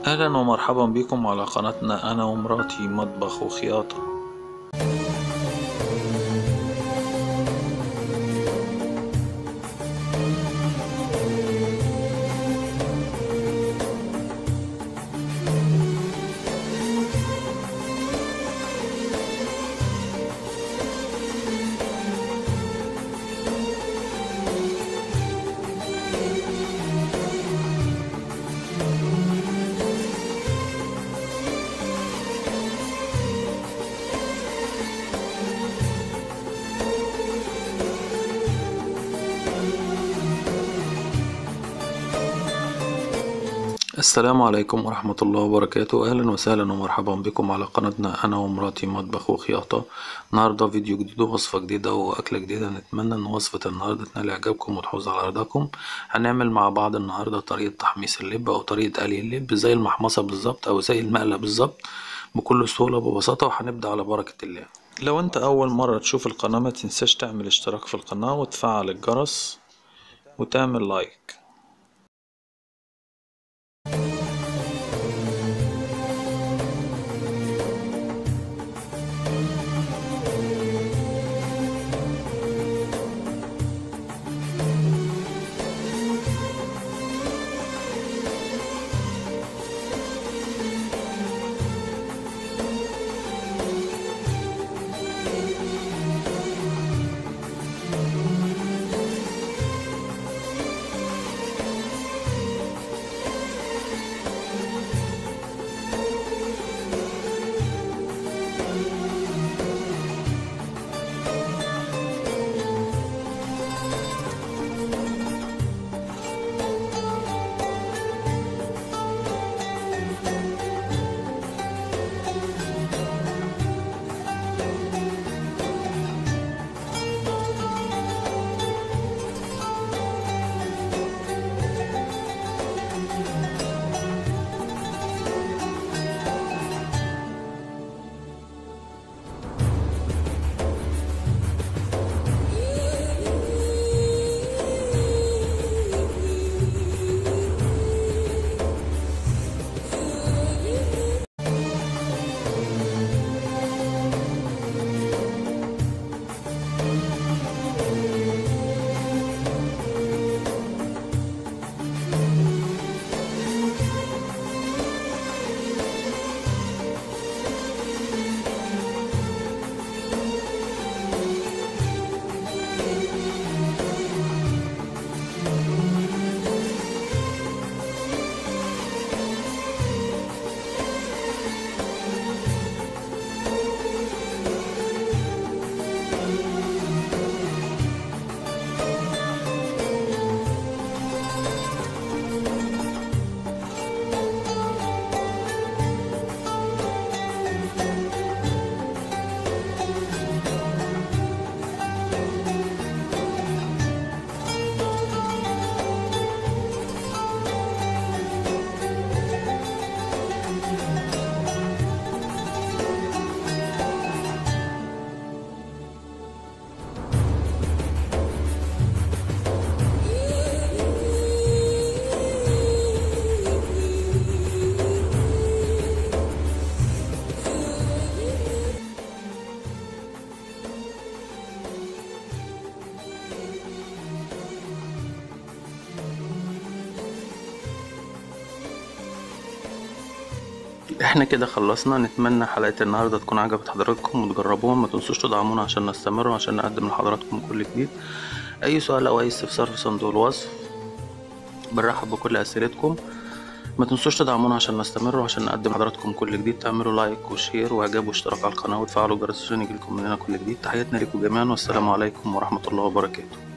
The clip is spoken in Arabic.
أهلا ومرحبا بكم على قناتنا أنا ومراتي مطبخ وخياطة. السلام عليكم ورحمة الله وبركاته. أهلا وسهلا ومرحبا بكم على قناتنا أنا ومراتي مطبخ وخياطة. النهاردة فيديو جديد ووصفة جديدة وأكلة جديدة. نتمنى أن وصفة النهاردة تنال إعجابكم وتحوز على رضاكم. هنعمل مع بعض النهاردة طريقة تحميص اللب أو طريقة قلي اللب زي المحمصة بالظبط أو زي المقلة بالظبط بكل سهولة وببساطة، وهنبدأ على بركة الله. لو أنت أول مرة تشوف القناة ما تنساش تعمل اشتراك في القناة وتفعل الجرس وتعمل لايك. احنا كده خلصنا. نتمنى حلقة النهاردة تكون عجبت حضراتكم وتجربوها. ما تنسوش تدعمونا عشان نستمر وعشان نقدم لحضراتكم كل جديد. اي سؤال او اي استفسار في صندوق الوصف. بنرحب بكل اسئلتكم. ما تنسوش تدعمونا عشان نستمر وعشان نقدم لحضراتكم كل جديد. تعملوا لايك وشير واعجاب واشتراك على القناة وتفعلوا الجرس عشان يجيلكم مننا كل جديد. تحياتنا لكم جميعا والسلام عليكم ورحمة الله وبركاته.